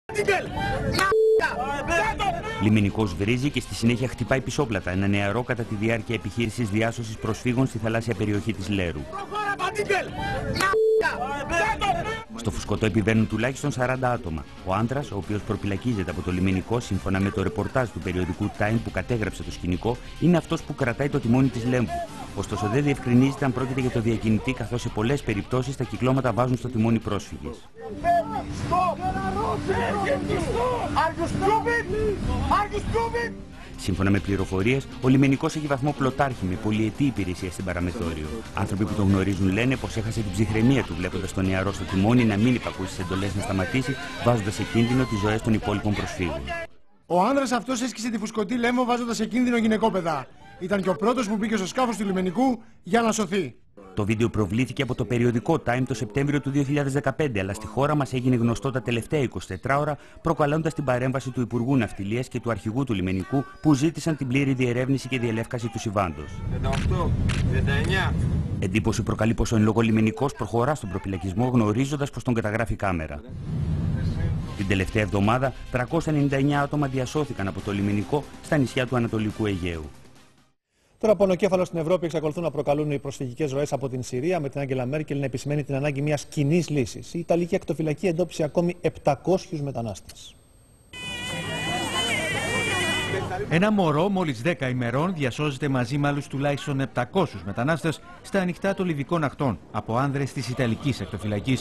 Λιμενικός βρίζει και στη συνέχεια χτυπάει πισόπλατα ένα νεαρό κατά τη διάρκεια επιχείρησης διάσωσης προσφύγων στη θαλάσσια περιοχή της Λέρου. Στο φουσκωτό επιβαίνουν τουλάχιστον 40 άτομα. Ο άντρας, ο οποίος προπυλακίζεται από το λιμενικό, σύμφωνα με το ρεπορτάζ του περιοδικού Time που κατέγραψε το σκηνικό, είναι αυτός που κρατάει το τιμόνι της Λέμβου. Ωστόσο, δεν διευκρινίζεται αν πρόκειται για το διακινητή, καθώς σε πολλές περιπτώσεις τα κυκλώματα βάζουν στο τιμόνι πρόσφυγες. Σύμφωνα με πληροφορίες, ο λιμενικός έχει βαθμό πλωτάρχη με πολυετή υπηρεσία στην παραμεθόριο. Άνθρωποι που τον γνωρίζουν λένε πως έχασε την ψυχραιμία του βλέποντας τον νεαρό στο τιμόνι να μην υπακούσει στις εντολές να σταματήσει, βάζοντας σε κίνδυνο τις ζωές των υπόλοιπων προσφύγων. Ο άνδρας αυτός έσκησε τη φουσκωτή Λέμβο βάζοντας σε κίνδυνο γυναικόπαιδα. Ήταν και ο πρώτος που μπήκε στο σκάφος του λιμενικού για να σωθεί. Το βίντεο προβλήθηκε από το περιοδικό Time το Σεπτέμβριο του 2015, αλλά στη χώρα μας έγινε γνωστό τα τελευταία 24 ώρα, προκαλώντας την παρέμβαση του Υπουργού Ναυτιλίας και του Αρχηγού του Λιμενικού, που ζήτησαν την πλήρη διερεύνηση και διελεύκαση του συμβάντος. 38, 39. Εντύπωση προκαλεί πως ο εν λόγω λιμενικός προχωρά στον προπυλακισμό, γνωρίζοντας πως τον καταγράφει κάμερα. Την τελευταία εβδομάδα, 399 άτομα διασώθηκαν από το λιμενικό στα νησιά του Ανατολικού Αιγαίου. Τώρα, πονοκέφαλο στην Ευρώπη εξακολουθούν να προκαλούν οι προσφυγικές ροές από την Συρία, με την Άγγελα Μέρκελ να επισημαίνει την ανάγκη μιας κοινής λύσης. Η Ιταλική ακτοφυλακή εντόπισε ακόμη 700 μετανάστες. Ένα μωρό μόλις 10 ημερών διασώζεται μαζί με άλλους τουλάχιστον 700 μετανάστες στα ανοιχτά των Λιβικών ακτών από άνδρες της Ιταλικής ακτοφυλακής.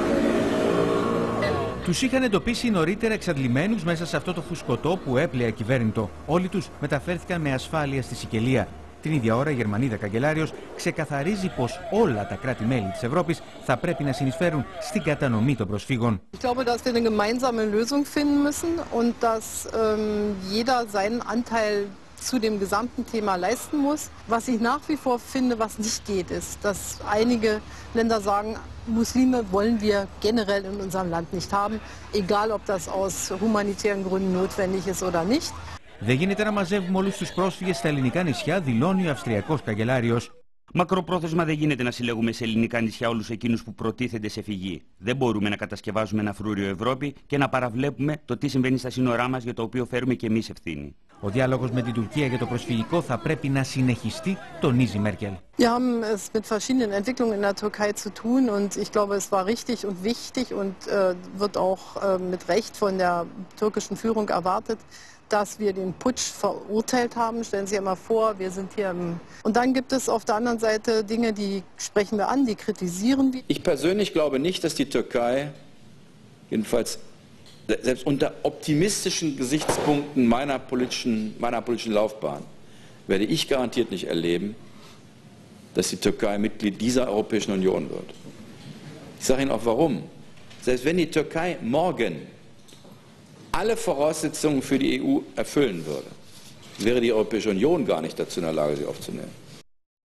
Τους είχαν εντοπίσει νωρίτερα εξαντλημένους μέσα σε αυτό το φουσκωτό που έπλεε ακυβέρνητο. Όλοι τους μεταφέρθηκαν με ασφάλεια στη Σικελία. Την ίδια ώρα η Γερμανίδα καγκελάριος ξεκαθαρίζει πως όλα τα κράτη-μέλη της Ευρώπης θα πρέπει να συνεισφέρουν στην κατανομή των προσφύγων. Ich glaube, dass wir eine gemeinsame Lösung finden müssen und dass jeder seinen Anteil zu dem gesamten Thema leisten muss. Was ich nach wie vor finde, was nicht geht, ist, dass einige Länder sagen, Muslime wollen wir generell in unserem Land nicht haben, egal ob das aus humanitären Gründen notwendig ist oder nicht. Δεν γίνεται να μαζεύουμε όλους τους πρόσφυγες στα ελληνικά νησιά, δηλώνει ο Αυστριακός καγκελάριος. Μακροπρόθεσμα δεν γίνεται να συλλέγουμε σε ελληνικά νησιά όλους εκείνους που προτίθενται σε φυγή. Δεν μπορούμε να κατασκευάζουμε ένα φρούριο Ευρώπη και να παραβλέπουμε το τι συμβαίνει στα σύνορά μας, για το οποίο φέρουμε και εμείς ευθύνη. Ο διάλογος με την Τουρκία για το προσφυγικό θα πρέπει να συνεχιστεί, τονίζει η Μέρκελ. Wir haben es mit verschiedenen Entwicklungen in der Türkei zu tun und ich glaube, es war richtig und wichtig und wird auch mit Recht von der türkischen Führung erwartet, dass wir den Putsch verurteilt haben. Stellen Sie sich einmal vor, wir sind hier im... Und dann gibt es auf der anderen Seite Dinge, die sprechen wir an, die kritisieren wir. Ich persönlich glaube nicht, dass die Türkei, jedenfalls selbst unter optimistischen Gesichtspunkten meiner politischen Laufbahn, werde ich garantiert nicht erleben, dass die Türkei Mitglied dieser Europäischen Union wird. Ich sage Ihnen auch warum. Selbst wenn die Türkei morgen alle Voraussetzungen für die EU erfüllen würde, wäre die Europäische Union gar nicht dazu in der Lage, sie aufzunehmen.